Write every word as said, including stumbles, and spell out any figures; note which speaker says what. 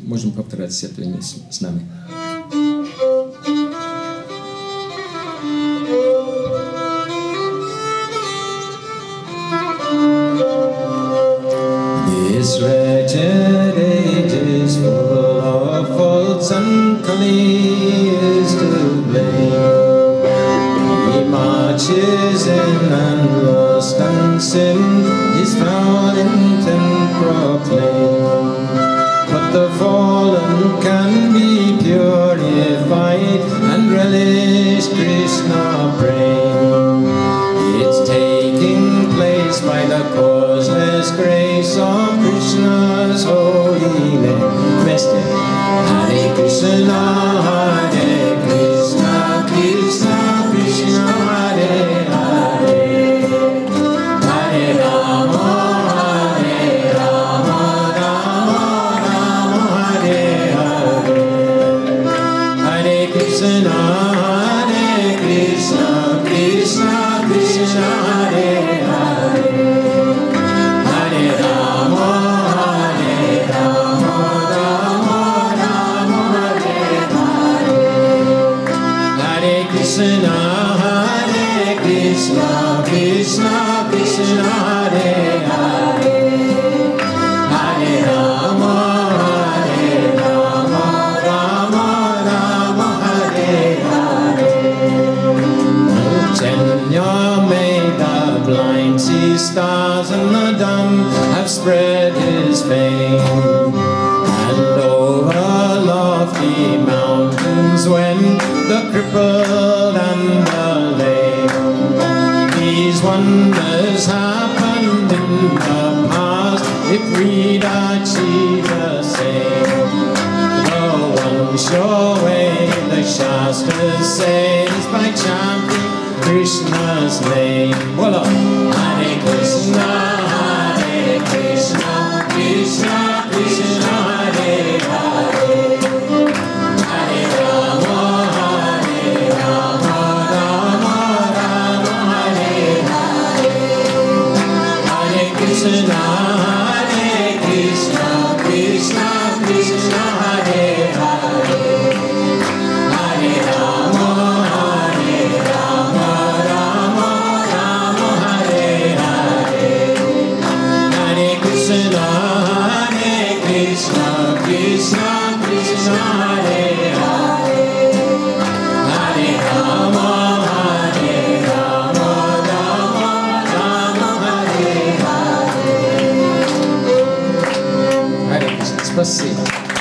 Speaker 1: можем повторять все это вместе с нами. This wretched age is full of faults and folly is to blame. He marches in and lust and sin is found intent proclaim. But the fallen can be purified and relish Krishna praying. It's taking place by the causeless grace of Krishna's holy name. Mister Hare Krishna, Hare Krishna, Krishna Krishna, Hare Hare, Hare Rama, Hare Rama, Rama Rama, Hare Hare, Hare Krishna, Hare Krishna, Krishna Krishna, Hare Hare, Hare Rama, Hare Rama, Rama Rama, Hare Hare, Hare Krishna, Hare Krishna, Krishna Krishna, Hare Hare, Hare Rama, Hare Rama, Rama Rama, Hare Hare. Chaitanya made the blind see stars and the dumb have spread his fame. And over lofty mountains went the crippled and the lame. These wonders happened in the past if we'd achieve the same. The one sure way, the Shastras say, is by chanting Krishna's name. Voila! Hare Krishna, Hare Krishna, Krishna Krishna, Hare Hare, Hare Rama, Hare Rama, Rama Rama, Hare Hare, Hare Krishna, Hare Krishna, Krishna Krishna, Hare Hare, Hare Rama, Hare Rama, Rama Rama, Hare Hare, Hare Krishna, Hare Krishna, Krishna Krishna, Hare Hare, Hare Rama, Hare Rama, Rama Rama, Hare Hare. Hare Krishna. Спасибо.